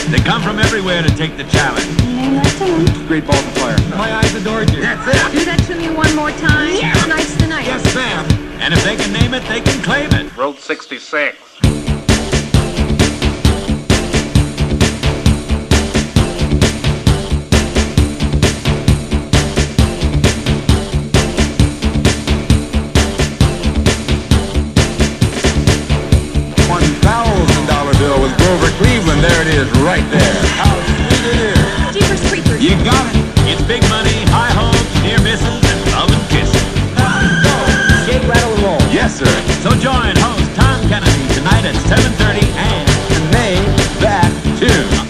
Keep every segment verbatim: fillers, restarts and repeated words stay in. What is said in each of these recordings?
They come from everywhere to take the challenge. Name that to them. Great balls of fire. My eyes adored you. That's it. Do that to me one more time. Yeah. Tonight's the night. Yes, ma'am. And if they can name it, they can claim it. Road sixty-six. There it is, right there. How sweet it is. Jeepers creepers. You got it. It's big money, high hopes, near misses, and love and kisses. Go. Shake, rattle, and roll. Yes, sir. So join host Tom Kennedy tonight at seven thirty and Name that tune.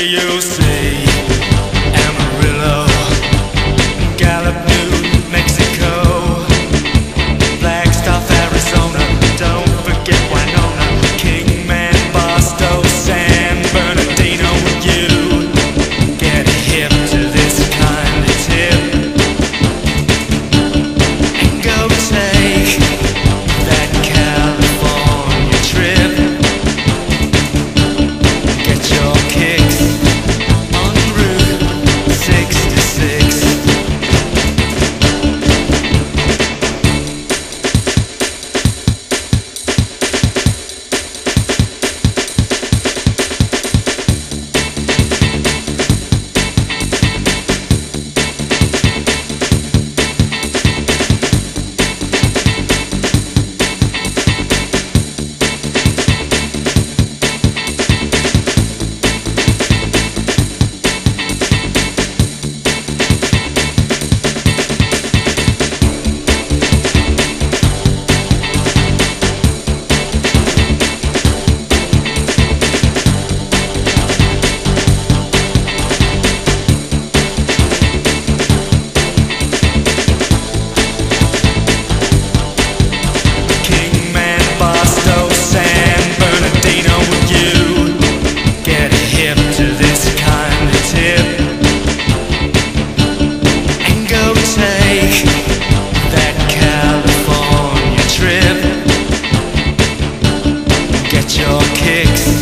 you'll see Amarillo, Gallup, New Mexico, Flagstaff, Arizona. Don't forget Winona, Kingman, Barstow, San Bernardino. You get hip to this kind of tip and go take that California trip. Get your kicks on Route sixty-six. Kingman, Barstow, San Bernardino. You get hip to this kind of tip and go take that California trip. Get your kicks